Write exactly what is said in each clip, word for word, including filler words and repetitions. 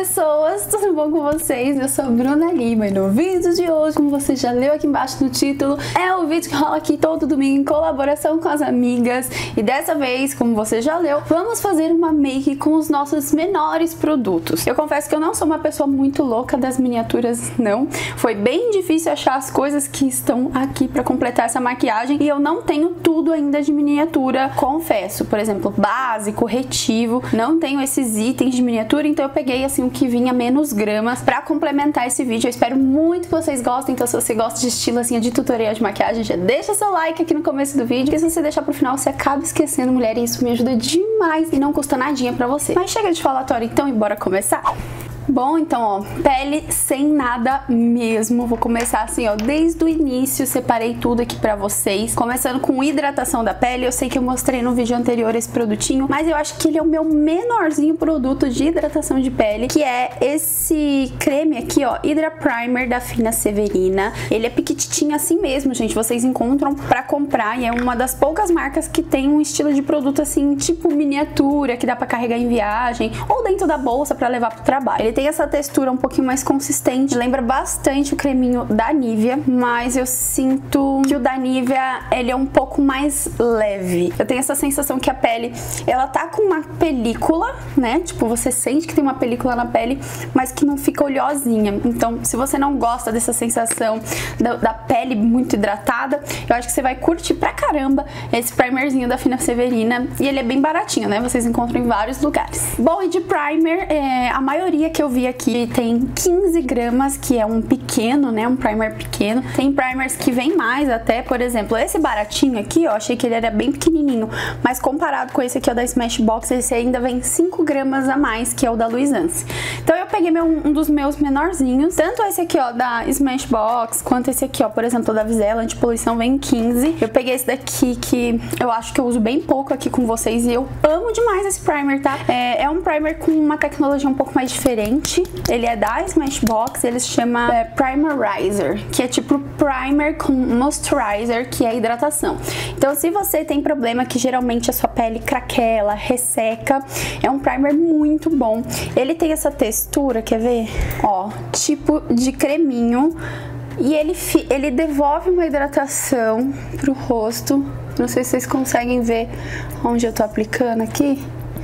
pessoas, tudo bom com vocês? Eu sou a Bruna Lima e no vídeo de hoje, como você já leu aqui embaixo no título, é o vídeo que rola aqui todo domingo em colaboração com as amigas. E dessa vez, como você já leu, vamos fazer uma make com os nossos menores produtos. Eu confesso que eu não sou uma pessoa muito louca das miniaturas, não. Foi bem difícil achar as coisas que estão aqui pra completar essa maquiagem e eu não tenho tudo ainda de miniatura, confesso. Por exemplo, base, corretivo, não tenho esses itens de miniatura, então eu peguei assim o que vinha menos gramas pra complementar esse vídeo. Eu espero muito que vocês gostem, então se você gosta de estilo assim de tutorial de maquiagem, já deixa seu like aqui no começo do vídeo, porque se você deixar pro final você acaba esquecendo, mulher, e isso me ajuda demais e não custa nadinha pra você. Mas chega de falatório então e bora começar? Bom, então, ó, pele sem nada mesmo. Vou começar assim, ó, desde o início, separei tudo aqui pra vocês. Começando com hidratação da pele. Eu sei que eu mostrei no vídeo anterior esse produtinho, mas eu acho que ele é o meu menorzinho produto de hidratação de pele, que é esse creme aqui, ó, Hydra Primer da Fina Severina. Ele é piquititinho assim mesmo, gente. Vocês encontram pra comprar e é uma das poucas marcas que tem um estilo de produto assim, tipo miniatura, que dá pra carregar em viagem ou dentro da bolsa pra levar pro trabalho. Ele tem essa textura um pouquinho mais consistente, lembra bastante o creminho da Nivea, mas eu sinto que o da Nivea, ele é um pouco mais leve. Eu tenho essa sensação que a pele, ela tá com uma película, né? Tipo, você sente que tem uma película na pele, mas que não fica oleosinha. Então, se você não gosta dessa sensação da, da pele muito hidratada, eu acho que você vai curtir pra caramba esse primerzinho da Fina Severina. E ele é bem baratinho, né? Vocês encontram em vários lugares. Bom, e de primer, é, a maioria que eu vi aqui tem quinze gramas, que é um pequeno, né? Um primer pequeno. Tem primers que vem mais até, por exemplo, esse baratinho aqui, ó, achei que ele era bem pequenininho, mas comparado com esse aqui, ó, da Smashbox, esse ainda vem cinco gramas a mais, que é o da Luisance. Então eu peguei meu, um dos meus menorzinhos, tanto esse aqui, ó, da Smashbox, quanto esse aqui, ó, por exemplo, da Visela, antipoluição, vem quinze. Eu peguei esse daqui, que eu acho que eu uso bem pouco aqui com vocês, e eu amo demais esse primer, tá? É, é um primer com uma tecnologia um pouco mais diferente. Ele é da Smashbox, ele se chama é, Primerizer, que é tipo primer com moisturizer, que é hidratação. Então, se você tem problema que geralmente a sua pele craquela, resseca, é um primer muito bom. Ele tem essa textura, quer ver? Ó, tipo de creminho. E ele, ele devolve uma hidratação pro rosto. Não sei se vocês conseguem ver onde eu tô aplicando aqui.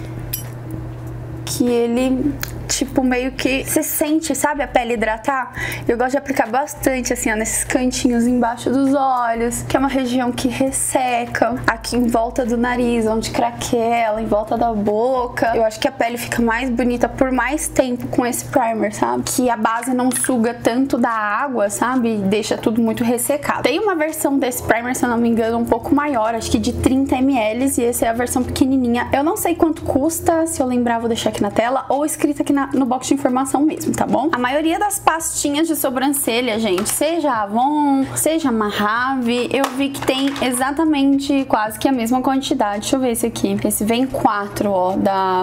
Que ele... tipo, meio que você sente, sabe, a pele hidratar? Eu gosto de aplicar bastante, assim, ó, nesses cantinhos embaixo dos olhos, que é uma região que resseca. Aqui em volta do nariz, onde craquela, em volta da boca. Eu acho que a pele fica mais bonita por mais tempo com esse primer, sabe? Que a base não suga tanto da água, sabe? E deixa tudo muito ressecado. Tem uma versão desse primer, se eu não me engano, um pouco maior, acho que de trinta mililitros, e essa é a versão pequenininha. Eu não sei quanto custa, se eu lembrar vou deixar aqui na tela, ou escrito aqui na no box de informação mesmo, tá bom? A maioria das pastinhas de sobrancelha, gente, seja Avon, seja Mahave, eu vi que tem exatamente quase que a mesma quantidade. Deixa eu ver esse aqui. Esse vem quatro, ó, da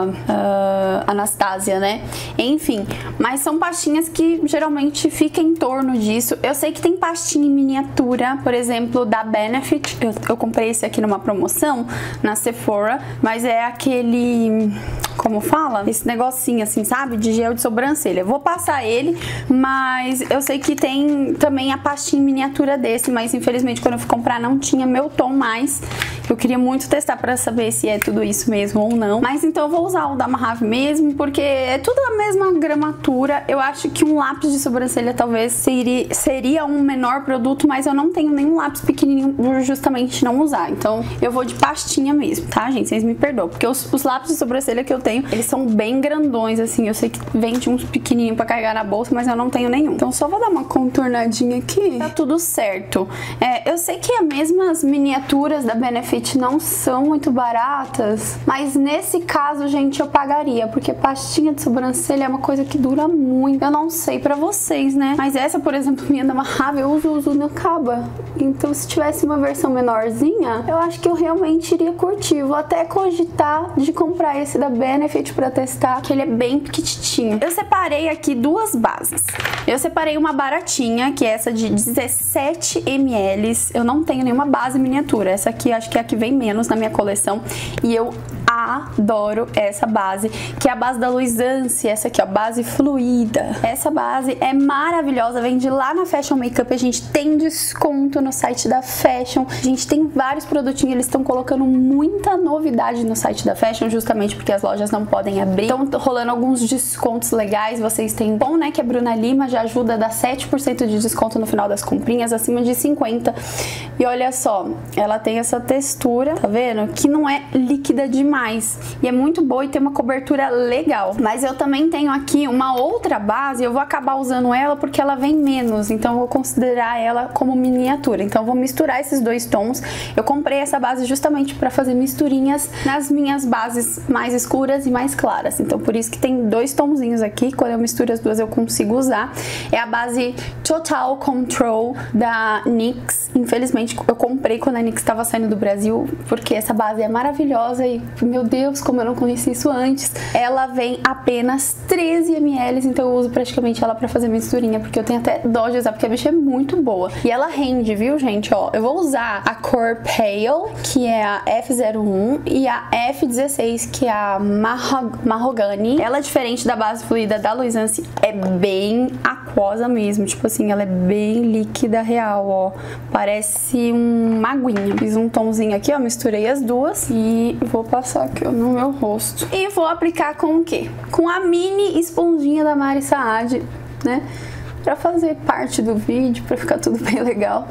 uh, Anastasia, né? Enfim, mas são pastinhas que geralmente ficam em torno disso. Eu sei que tem pastinha em miniatura, por exemplo, da Benefit. Eu, eu comprei esse aqui numa promoção na Sephora, mas é aquele... como fala? Esse negocinho assim, sabe? De gel de sobrancelha. Vou passar ele, mas eu sei que tem também a pastinha em miniatura desse, mas infelizmente quando eu fui comprar não tinha meu tom mais. Eu queria muito testar pra saber se é tudo isso mesmo ou não. Mas então eu vou usar o da Mahave mesmo, porque é tudo a mesma gramatura. Eu acho que um lápis de sobrancelha talvez seria, seria um menor produto, mas eu não tenho nenhum lápis pequenininho por justamente não usar. Então eu vou de pastinha mesmo, tá, gente? Vocês me perdoam, porque os, os lápis de sobrancelha que eu tenho, eles são bem grandões, assim. Eu sei que vende uns pequenininhos pra carregar na bolsa, mas eu não tenho nenhum. Então só vou dar uma contornadinha aqui. Tá tudo certo. É, eu sei que as mesmas miniaturas da Benefit não são muito baratas, mas nesse caso, gente, eu pagaria, porque pastinha de sobrancelha é uma coisa que dura muito. Eu não sei pra vocês, né? Mas essa, por exemplo, minha da Mahave, eu uso, uso, não acaba. Então, se tivesse uma versão menorzinha, eu acho que eu realmente iria curtir. Vou até cogitar de comprar esse da Benefit pra testar, que ele é bem pequitinho. Eu separei aqui duas bases. Eu separei uma baratinha, que é essa de dezessete mililitros. Eu não tenho nenhuma base miniatura. Essa aqui acho que é a que vem menos na minha coleção. E eu adoro essa base, que é a base da Luisance, essa aqui, ó, base fluida. Essa base é maravilhosa, vende lá na Fashion Makeup, a gente tem desconto no site da Fashion, a gente tem vários produtinhos, eles estão colocando muita novidade no site da Fashion, justamente porque as lojas não podem abrir. Então, rolando alguns descontos legais, vocês têm bom, né, que a Bruna Lima já ajuda a dar sete por cento de desconto no final das comprinhas, acima de cinquenta. E olha só, ela tem essa textura, tá vendo? Que não é líquida demais. E é muito boa e tem uma cobertura legal. Mas eu também tenho aqui uma outra base, eu vou acabar usando ela porque ela vem menos, então eu vou considerar ela como miniatura. Então eu vou misturar esses dois tons. Eu comprei essa base justamente para fazer misturinhas nas minhas bases mais escuras e mais claras. Então por isso que tem dois tonzinhos aqui, quando eu misturo as duas eu consigo usar. É a base Total Control da NYX. Infelizmente eu comprei quando a NYX estava saindo do Brasil, porque essa base é maravilhosa e, meu Deus, como eu não conheci isso antes. Ela vem apenas treze mililitros, então eu uso praticamente ela pra fazer misturinha, porque eu tenho até dó de usar, porque a bicha é muito boa. E ela rende, viu, gente? Ó, eu vou usar a cor Pale, que é a F zero um, e a F dezesseis, que é a Mahogany. Ela é diferente da base fluida da Luisance, é bem aquosa mesmo, tipo assim, ela é bem líquida real, ó. Parece uma aguinha. Fiz um tomzinho aqui, ó, misturei as duas e vou passar aqui, ó, no meu rosto. E vou aplicar com o quê? Com a mini esponjinha da Mari Saad, né? Pra fazer parte do vídeo, pra ficar tudo bem legal.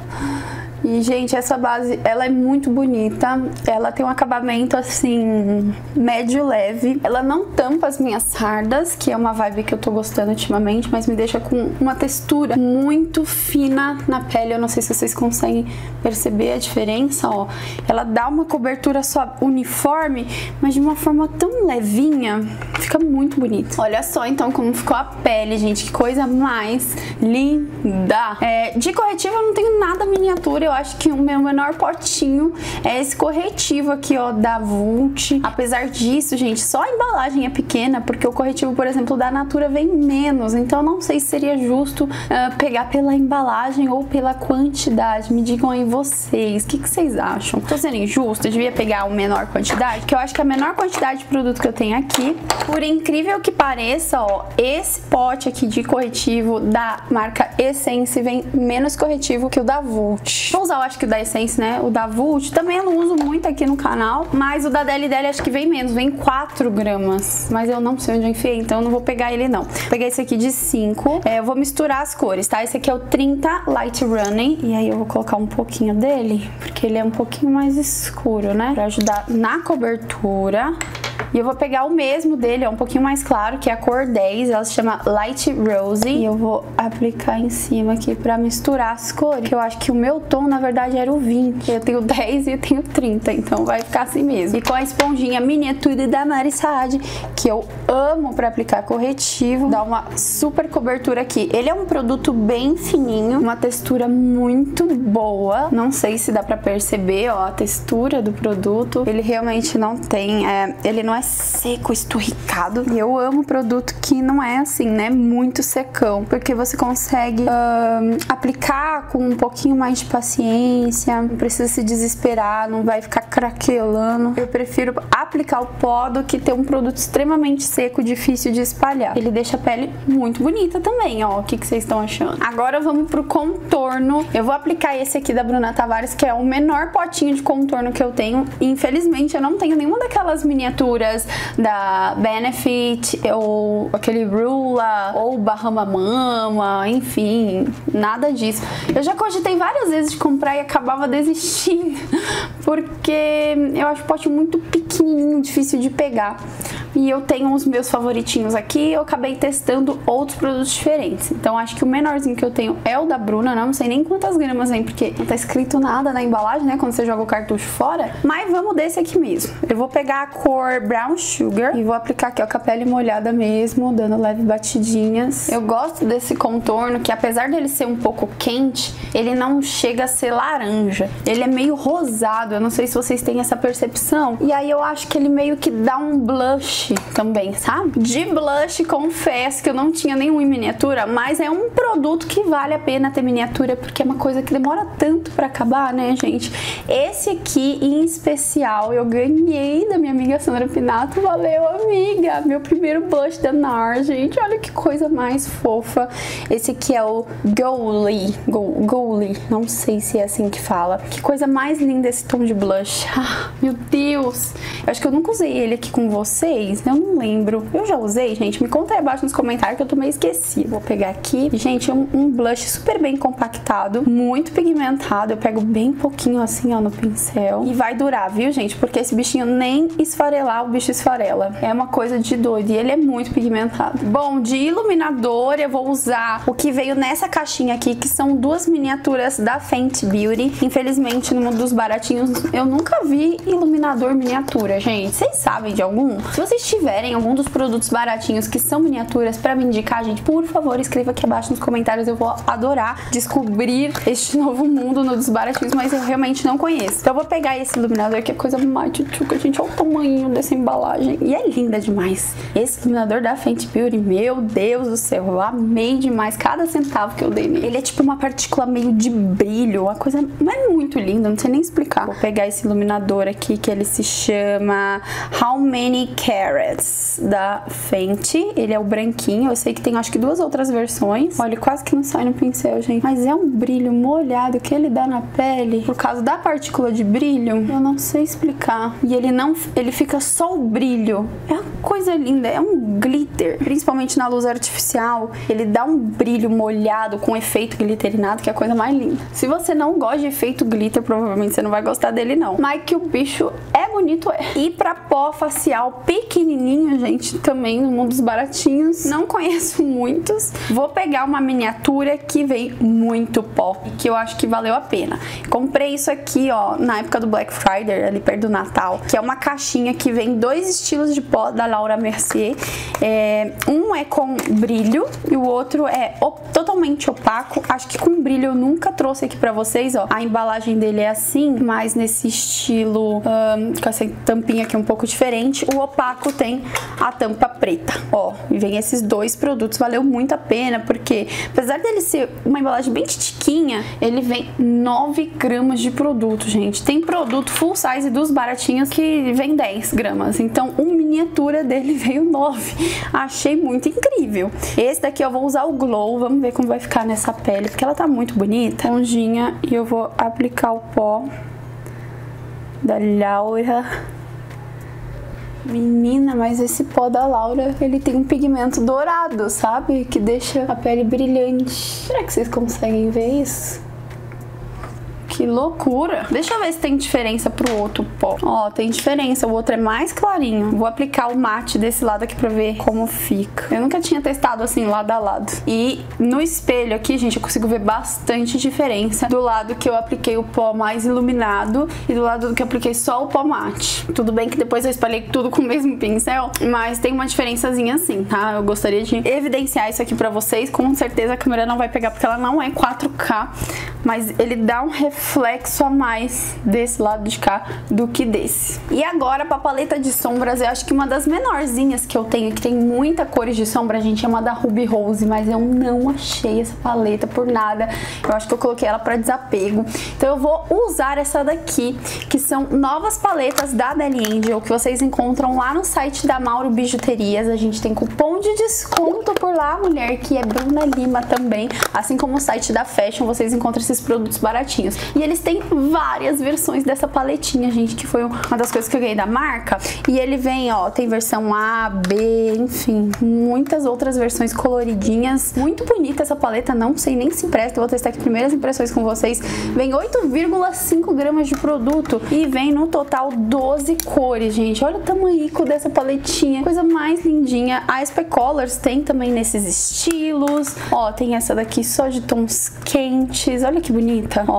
E, gente, essa base, ela é muito bonita. Ela tem um acabamento, assim, médio leve. Ela não tampa as minhas sardas, que é uma vibe que eu tô gostando ultimamente, mas me deixa com uma textura muito fina na pele. Eu não sei se vocês conseguem perceber a diferença, ó. Ela dá uma cobertura só uniforme, mas de uma forma tão levinha. Fica muito bonito. Olha só, então, como ficou a pele, gente. Que coisa mais linda. É, de corretivo, eu não tenho nada miniatura. Eu acho que o meu menor potinho é esse corretivo aqui, ó, da Vult. Apesar disso, gente, só a embalagem é pequena, porque o corretivo, por exemplo, da Natura vem menos. Então, não sei se seria justo uh, pegar pela embalagem ou pela quantidade. Me digam aí vocês, o que, que vocês acham? Tô sendo injusto? Eu devia pegar a menor quantidade? Porque eu acho que a menor quantidade de produto que eu tenho aqui, por incrível que pareça, ó, esse pote aqui de corretivo da marca Essence vem menos corretivo que o da Vult. Vou usar, eu acho que o da Essence, né? O da Vult também eu não uso muito aqui no canal, mas o da D L D L acho que vem menos, vem quatro gramas. Mas eu não sei onde eu enfiei, então eu não vou pegar ele não. Vou pegar esse aqui de cinco. É, eu vou misturar as cores, tá? Esse aqui é o trinta Light Running. E aí eu vou colocar um pouquinho dele, porque ele é um pouquinho mais escuro, né? Pra ajudar na cobertura. E eu vou pegar o mesmo dele, é um pouquinho mais claro, que é a cor dez, ela se chama Light Rose. E eu vou aplicar em cima aqui pra misturar as cores, que eu acho que o meu tom, na verdade, era o vinte. Eu tenho dez e eu tenho trinta, então vai ficar assim mesmo. E com a esponjinha miniatura da Mari Saad, que eu amo pra aplicar corretivo, dá uma super cobertura aqui. Ele é um produto bem fininho, uma textura muito boa. Não sei se dá pra perceber, ó, a textura do produto. Ele realmente não tem, é, ele não é seco, esturricado. E eu amo produto que não é assim, né, muito secão, porque você consegue uh, aplicar com um pouquinho mais de paciência, não precisa se desesperar, não vai ficar craquelando. Eu prefiro aplicar o pó do que ter um produto extremamente seco, difícil de espalhar. Ele deixa a pele muito bonita também, ó. O que, que vocês estão achando? Agora vamos pro contorno. Eu vou aplicar esse aqui da Bruna Tavares, que é o menor potinho de contorno que eu tenho. Infelizmente, eu não tenho nenhuma daquelas miniaturas da Benefit, ou aquele Rula, ou Bahama Mama, enfim, nada disso. Eu já cogitei várias vezes de comprar e acabava desistindo, porque eu acho o pote muito pequenininho, difícil de pegar. E eu tenho os meus favoritinhos aqui, eu acabei testando outros produtos diferentes. Então acho que o menorzinho que eu tenho é o da Bruna, não sei nem quantas gramas vem, porque não tá escrito nada na embalagem, né, quando você joga o cartucho fora. Mas vamos desse aqui mesmo. Eu vou pegar a cor Brown Sugar e vou aplicar aqui, ó, com a pele molhada mesmo, dando leve batidinhas. Eu gosto desse contorno, que apesar dele ser um pouco quente, ele não chega a ser laranja. Ele é meio rosado, eu não sei se vocês têm essa percepção. E aí eu acho que ele meio que dá um blush blush também, sabe? De blush, confesso que eu não tinha nenhum em miniatura, mas é um produto que vale a pena ter miniatura, porque é uma coisa que demora tanto pra acabar, né, gente? Esse aqui, em especial, eu ganhei da minha amiga Sandra Pinato. Valeu, amiga! Meu primeiro blush da NARS, gente. Olha que coisa mais fofa. Esse aqui é o Gowly. Gowly. Não sei se é assim que fala. Que coisa mais linda esse tom de blush. Ah, meu Deus! Eu acho que eu nunca usei ele aqui com vocês. Eu não lembro. Eu já usei, gente? Me conta aí abaixo nos comentários que eu tô meio esquecida. Vou pegar aqui. Gente, um, um blush super bem compactado. Muito pigmentado. Eu pego bem pouquinho assim, ó, no pincel. E vai durar, viu, gente? Porque esse bichinho nem esfarelar, o bicho esfarela. É uma coisa de doido. E ele é muito pigmentado. Bom, de iluminador eu vou usar o que veio nessa caixinha aqui, que são duas miniaturas da Fenty Beauty. Infelizmente, no mundo dos baratinhos, eu nunca vi iluminador miniatura, gente. Vocês sabem de algum? Se vocês tiverem algum dos produtos baratinhos que são miniaturas pra me indicar, gente, por favor, escreva aqui abaixo nos comentários. Eu vou adorar descobrir este novo mundo no dos baratinhos, mas eu realmente não conheço. Então eu vou pegar esse iluminador, que é coisa mais tchutchuca, gente. Olha o tamanho dessa embalagem. E é linda demais. Esse iluminador da Fenty Beauty, meu Deus do céu, eu amei demais cada centavo que eu dei nele. Ele é tipo uma partícula meio de brilho, uma coisa não é muito linda, não sei nem explicar. Vou pegar esse iluminador aqui, que ele se chama How Many Carats, da Fenty. Ele é o branquinho, eu sei que tem acho que duas outras versões. Olha, quase que não sai no pincel, gente. Mas é um brilho molhado que ele dá na pele, por causa da partícula de brilho, eu não sei explicar. E ele não, ele fica só o brilho. É uma coisa linda, é um glitter. Principalmente na luz artificial, ele dá um brilho molhado com efeito glitterinado, que é a coisa mais linda. Se você não gosta de efeito glitter, provavelmente você não vai gostar dele não. Mas que o bicho é bonito, é. E pra pó facial pequenininho, gente, também no mundo dos baratinhos, não conheço muitos. Vou pegar uma miniatura que vem muito pó, e que eu acho que valeu a pena. Comprei isso aqui, ó, na época do Black Friday, ali perto do Natal, que é uma caixinha que vem dois estilos de pó da Laura Mercier. É, um é com brilho e o outro é op totalmente opaco. Acho que com brilho eu nunca trouxe aqui pra vocês, ó. A embalagem dele é assim, mas nesse estilo, um, com essa tampinha aqui um pouco diferente. O opaco tem a tampa preta, ó. E vem esses dois produtos, valeu muito a pena, porque apesar dele ser uma embalagem bem titiquinha, ele vem nove gramas de produto, gente. Tem produto full size dos baratinhos que vem dez gramas, então uma miniatura dele veio nove. Achei muito incrível. Esse daqui eu vou usar o Glow, vamos ver como vai ficar nessa pele, porque ela tá muito bonita. Ondinha, e eu vou aplicar o pó da Laura. Menina, mas esse pó da Laura, ele tem um pigmento dourado, sabe? Que deixa a pele brilhante. Será que vocês conseguem ver isso? Que loucura! Deixa eu ver se tem diferença pro outro pó. Ó, tem diferença. O outro é mais clarinho. Vou aplicar o mate desse lado aqui pra ver como fica. Eu nunca tinha testado assim, lado a lado. E no espelho aqui, gente, eu consigo ver bastante diferença do lado que eu apliquei o pó mais iluminado e do lado que eu apliquei só o pó mate. Tudo bem que depois eu espalhei tudo com o mesmo pincel, mas tem uma diferençazinha assim, tá? Eu gostaria de evidenciar isso aqui pra vocês. Com certeza a câmera não vai pegar porque ela não é quatro K, mas ele dá um reflexo reflexo a mais desse lado de cá do que desse. E agora pra paleta de sombras, eu acho que uma das menorzinhas que eu tenho, que tem muita cores de sombra, gente, é uma da Ruby Rose, mas eu não achei essa paleta por nada. Eu acho que eu coloquei ela pra desapego. Então eu vou usar essa daqui, que são novas paletas da Deli Angel, que vocês encontram lá no site da Mauro Bijuterias. A gente tem cupom de desconto por lá, mulher, que é Bruna Lima também. Assim como o site da Fashion, vocês encontram esses produtos baratinhos. E eles têm várias versões dessa paletinha, gente, que foi uma das coisas que eu ganhei da marca. E ele vem, ó, tem versão A, B, enfim, muitas outras versões coloridinhas. Muito bonita essa paleta, não sei nem se presta. Eu vou testar aqui primeiras impressões com vocês. Vem oito vírgula cinco gramas de produto e vem no total doze cores, gente. Olha o tamanhico dessa paletinha, coisa mais lindinha. A S P Colors tem também nesses estilos. Ó, tem essa daqui só de tons quentes, olha que bonita. Ó, tem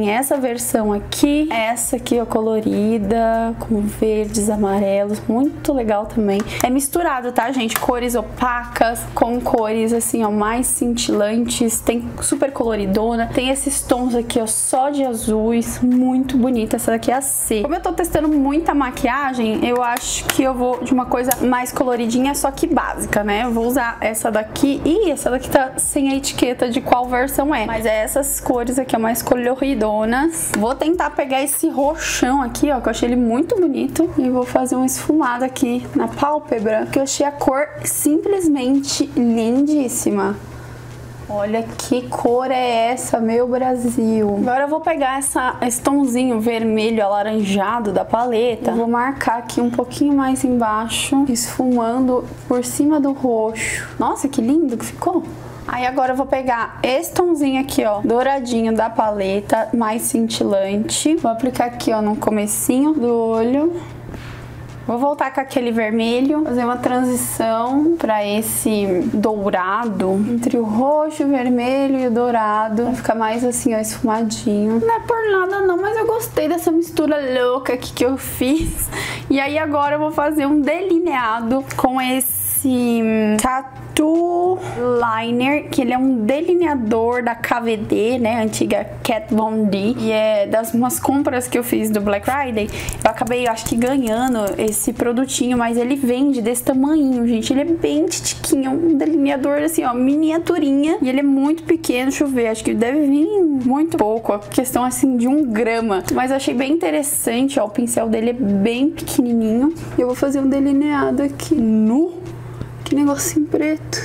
tem essa versão aqui, essa aqui ó, colorida, com verdes, amarelos, muito legal também. É misturado, tá, gente? Cores opacas com cores assim, ó, mais cintilantes, tem super coloridona, tem esses tons aqui, ó, só de azuis, muito bonita. Essa daqui é a C. Como eu tô testando muita maquiagem, eu acho que eu vou de uma coisa mais coloridinha, só que básica, né? Eu vou usar essa daqui. Ih, essa daqui tá sem a etiqueta de qual versão é, mas é essas cores aqui, ó, mais coloridonas. Vou tentar pegar esse roxão aqui, ó, que eu achei ele muito bonito, e vou fazer um esfumado aqui na pálpebra, que eu achei a cor simplesmente lindíssima. Olha que cor é essa, meu Brasil. Agora eu vou pegar essa, esse tomzinho vermelho alaranjado da paleta. Vou marcar aqui um pouquinho mais embaixo, esfumando por cima do roxo. Nossa, que lindo que ficou. Aí agora eu vou pegar esse tomzinho aqui, ó, douradinho da paleta, mais cintilante. Vou aplicar aqui, ó, no comecinho do olho. Vou voltar com aquele vermelho, fazer uma transição para esse dourado, entre o roxo, o vermelho e o dourado. Vai ficar mais assim, ó, esfumadinho. Não é por nada não, mas eu gostei dessa mistura louca aqui que eu fiz. E aí agora eu vou fazer um delineado com esse Tattoo Liner, que ele é um delineador da K V D, né, antiga Kat Von D, e é das umas compras que eu fiz do Black Friday. Eu acabei, acho que ganhando esse produtinho, mas ele vende desse tamanho, gente, ele é bem titiquinho, um delineador assim, ó, miniaturinha, e ele é muito pequeno. Deixa eu ver, acho que deve vir muito pouco, a questão assim de um grama, mas eu achei bem interessante, ó, o pincel dele é bem pequenininho, e eu vou fazer um delineado aqui no que negocinho preto.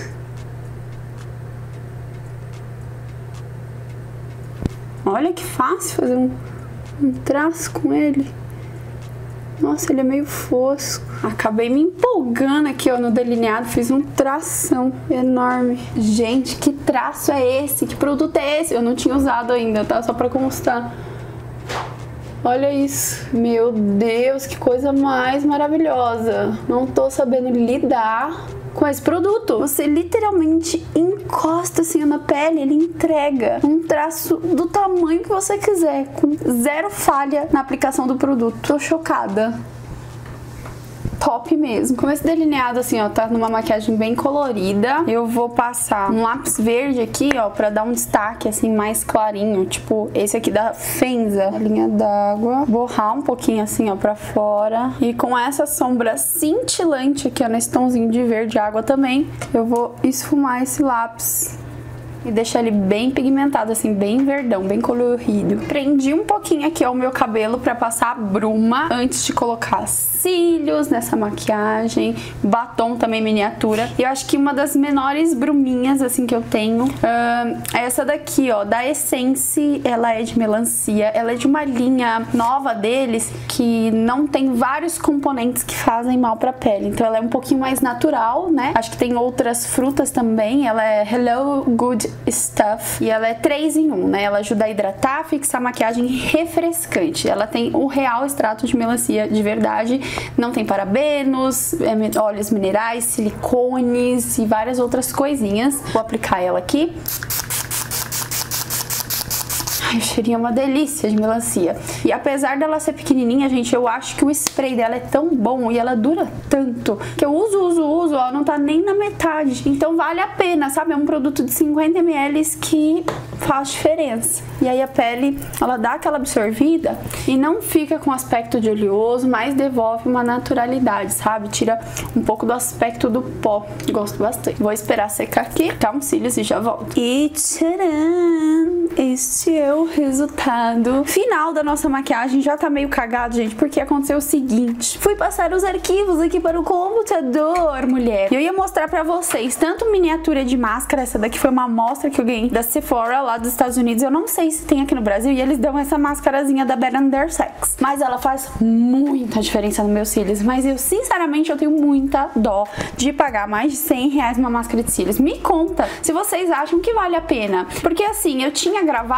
Olha que fácil fazer um, um traço com ele. Nossa, ele é meio fosco. Acabei me empolgando aqui, ó, no delineado. Fiz um tração enorme. Gente, que traço é esse? Que produto é esse? Eu não tinha usado ainda, tá? Só pra constar. Olha isso. Meu Deus, que coisa mais maravilhosa. Não tô sabendo lidar com esse produto. Você literalmente encosta assim na pele, ele entrega um traço do tamanho que você quiser, com zero falha na aplicação do produto. Tô chocada. Top mesmo. Com esse delineado assim, ó, tá numa maquiagem bem colorida. Eu vou passar um lápis verde aqui, ó, pra dar um destaque assim mais clarinho, tipo esse aqui da Fenza, a linha d'água. Borrar um pouquinho assim, ó, pra fora. E com essa sombra cintilante aqui, ó, nesse tomzinho de verde água também, eu vou esfumar esse lápis e deixar ele bem pigmentado, assim, bem verdão, bem colorido. Prendi um pouquinho aqui, ó, o meu cabelo pra passar a bruma antes de colocar cílios nessa maquiagem, batom também miniatura. E eu acho que uma das menores bruminhas, assim, que eu tenho uh, é essa daqui, ó, da Essence. Ela é de melancia, ela é de uma linha nova deles que não tem vários componentes que fazem mal pra pele. Então ela é um pouquinho mais natural, né? Acho que tem outras frutas também. Ela é Hello Good Stuff e ela é três em um, né? Ela ajuda a hidratar, fixar a maquiagem refrescante. Ela tem o real extrato de melancia de verdade, não tem parabenos, óleos minerais, silicones e várias outras coisinhas. Vou aplicar ela aqui. Ai, o cheirinho é uma delícia de melancia. E apesar dela ser pequenininha, gente, eu acho que o spray dela é tão bom e ela dura tanto que eu uso, uso, uso, ó, não tá nem na metade. Então vale a pena, sabe? É um produto de cinquenta mililitros que faz diferença. E aí a pele, ela dá aquela absorvida e não fica com aspecto de oleoso, mas devolve uma naturalidade, sabe? Tira um pouco do aspecto do pó. Gosto bastante. Vou esperar secar aqui, tá uns cílios e já volto. E tcharam! Este é o resultado final da nossa maquiagem. Já tá meio cagado, gente, porque aconteceu o seguinte: fui passar os arquivos aqui para o computador, mulher. E eu ia mostrar pra vocês tanto miniatura de máscara. Essa daqui foi uma amostra que eu ganhei da Sephora lá dos Estados Unidos. Eu não sei se tem aqui no Brasil e eles dão essa máscarazinha da Better Than Sex, mas ela faz muita diferença nos meus cílios. Mas eu, sinceramente, eu tenho muita dó de pagar mais de cem reais uma máscara de cílios. Me conta se vocês acham que vale a pena, porque assim, eu tinha gravado, mas não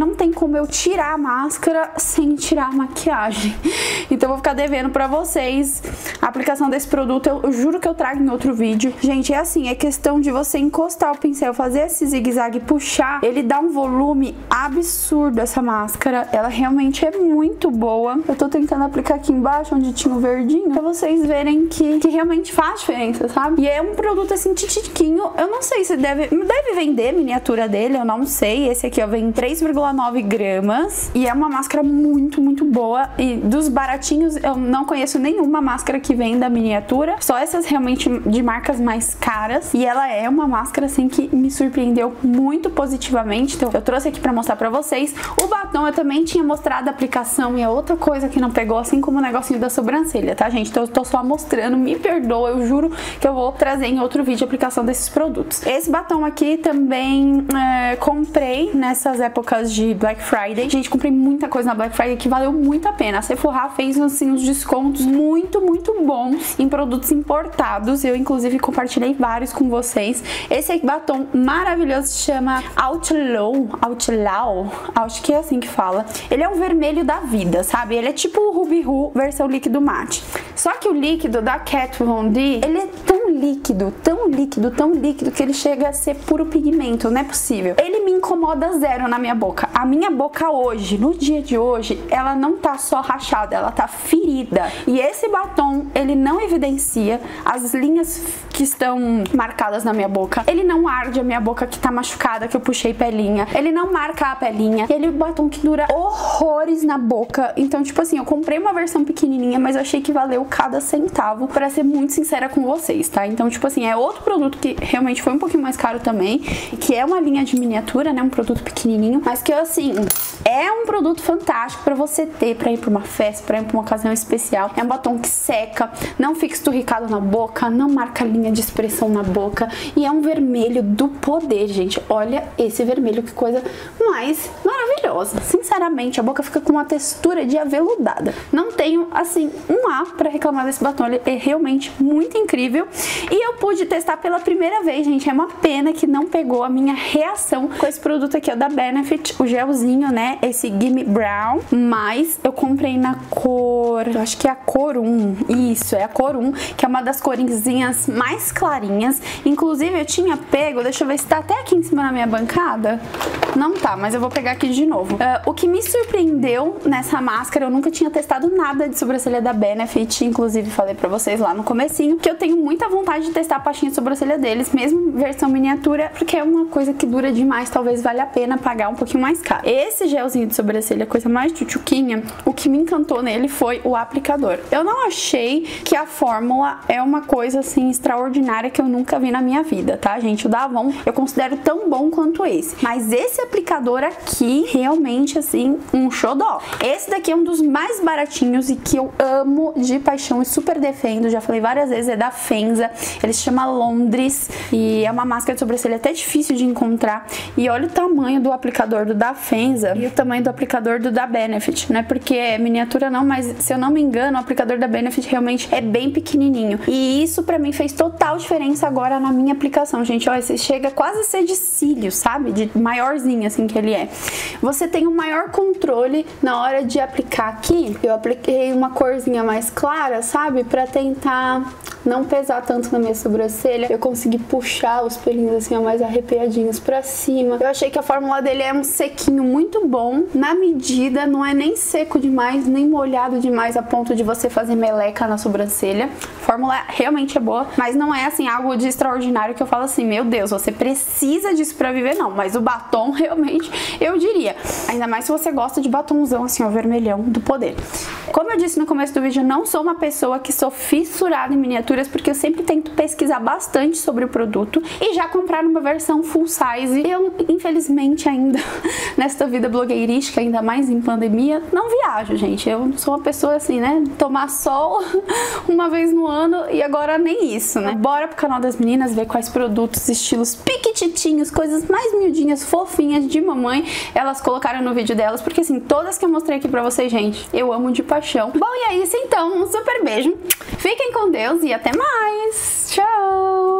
não tem como eu tirar a máscara sem tirar a maquiagem. Então eu vou ficar devendo pra vocês a aplicação desse produto. Eu, eu juro que eu trago em outro vídeo. Gente, é assim, é questão de você encostar o pincel, fazer esse zigue-zague e puxar. Ele dá um volume absurdo, essa máscara. Ela realmente é muito boa. Eu tô tentando aplicar aqui embaixo, onde tinha o verdinho, pra vocês verem que, que realmente faz diferença, sabe? E é um produto assim, titiquinho. Eu não sei se deve... Deve vender miniatura dele, eu não sei. Esse aqui, ó, vem três vírgula nove gramas. E é uma máscara muito, muito boa. E dos baratinhos, eu não conheço nenhuma máscara que vem da miniatura. Só essas realmente de marcas mais caras. E ela é uma máscara, assim, que me surpreendeu muito positivamente. Então, eu trouxe aqui pra mostrar pra vocês. O batom, eu também tinha mostrado a aplicação. E é outra coisa que não pegou, assim como o negocinho da sobrancelha, tá, gente? Então, eu tô só mostrando. Me perdoa, eu juro que eu vou trazer em outro vídeo a aplicação desses produtos. Esse batom aqui também é, comprei nessas épocas de Black Friday. Gente, comprei muita coisa na Black Friday que valeu muito a pena. A Sephora fez, assim, uns descontos muito, muito bons em produtos importados. Eu, inclusive, compartilhei vários com vocês. Esse aqui, batom maravilhoso, se chama Outlaw. Outlaw? Acho que é assim que fala. Ele é um vermelho da vida, sabe? Ele é tipo o Ruby Ru versão líquido mate. Só que o líquido da Kat Von D, ele é tão líquido, tão líquido, tão líquido que ele chega a ser puro pigmento, não é possível. Ele me incomoda zero na minha boca. A minha boca hoje, no dia de hoje, ela não tá só rachada, ela tá ferida. E esse batom, ele não evidencia as linhas que estão marcadas na minha boca. Ele não arde a minha boca que tá machucada, que eu puxei pelinha. Ele não marca a pelinha. Ele é um batom que dura horrores na boca. Então, tipo assim, eu comprei uma versão pequenininha, mas eu achei que valeu cada centavo, pra ser muito sincera com vocês, tá? Então, tipo assim, é outro produto que realmente foi um pouquinho mais caro também, que é uma linha de miniatura, né? Um produto pequenininho, mas que, assim, é um produto fantástico pra você ter, pra ir pra uma festa, pra ir pra uma ocasião especial. É um batom que seca, não fica esturricado na boca, não marca linha de expressão na boca, e é um vermelho do poder, gente. Olha esse vermelho, que coisa mais maravilhosa. Sinceramente, a boca fica com uma textura de aveludada. Não tenho, assim, um A pra reclamar desse batom. Ele é realmente muito incrível. E eu pude testar pela primeira vez, gente. É uma pena que não pegou a minha reação com esse produto aqui, ó, da Benefit, o gelzinho, né? Esse Gimme Brown. Mas eu comprei na cor... Eu acho que é a cor um. Isso, é a cor um, que é uma das corzinhas mais clarinhas. Inclusive, eu tinha pego... Deixa eu ver se tá até aqui em cima na minha bancada. Não tá, mas eu vou pegar aqui de novo. Uh, o que me surpreendeu nessa máscara, eu nunca tinha testado nada de sobrancelha da Benefit. Inclusive, falei pra vocês lá no comecinho que eu tenho muita vontade de testar a pastinha de sobrancelha deles, mesmo versão miniatura, porque é uma coisa que dura demais, talvez valha a pena pagar um pouquinho mais caro. Esse gelzinho de sobrancelha, coisa mais tchutchuquinha, o que me encantou nele foi o aplicador. Eu não achei que a fórmula é uma coisa, assim, extraordinária que eu nunca vi na minha vida, tá, gente? O da Avon eu considero tão bom quanto esse. Mas esse aplicador aqui, realmente, assim, um xodó. Esse daqui é um dos mais baratinhos e que eu amo de paixão e super defendo. Já falei várias vezes, é da Fenza. Ele se chama Londres e é uma máscara de sobrancelha até difícil de encontrar. E olha o tamanho do aplicador do da Fenza e o tamanho do aplicador do da Benefit, né? Porque é miniatura não, mas se eu não me engano, o aplicador da Benefit realmente é bem pequenininho. E isso pra mim fez total diferença agora na minha aplicação, gente. Olha, você chega quase a ser de cílio, sabe? De maiorzinho, assim, que ele é. Você tem um maior controle na hora de aplicar aqui. Eu apliquei uma corzinha mais clara, sabe? Pra tentar não pesar tanto na minha sobrancelha. Eu consegui puxar os pelinhos assim, ó, mais arrepiadinhos pra cima. Eu achei que a fórmula dele é um sequinho muito bom, na medida, não é nem seco demais, nem molhado demais a ponto de você fazer meleca na sobrancelha. A fórmula realmente é boa, mas não é assim algo de extraordinário que eu falo assim, meu Deus, você precisa disso pra viver, não. Mas o batom, realmente, eu diria. Ainda mais se você gosta de batomzão assim, ó, vermelhão do poder. Como eu disse no começo do vídeo, eu não sou uma pessoa que sou fissurada em miniaturas, porque eu sempre tento pesquisar bastante sobre o produto e já comprar uma versão full size. Eu, infelizmente, ainda nesta vida blogueirística, ainda mais em pandemia, não viajo, gente. Eu sou uma pessoa assim, né? Tomar sol uma vez no ano e agora nem isso, né? Bora pro canal das meninas ver quais produtos, estilos piquititinhos, coisas mais miudinhas, fofinhas de mamãe, elas colocaram no vídeo delas, porque assim, todas que eu mostrei aqui pra vocês, gente, eu amo de paixão. Bom, e é isso então, um super beijo, fiquem com Deus e até mais, tchau!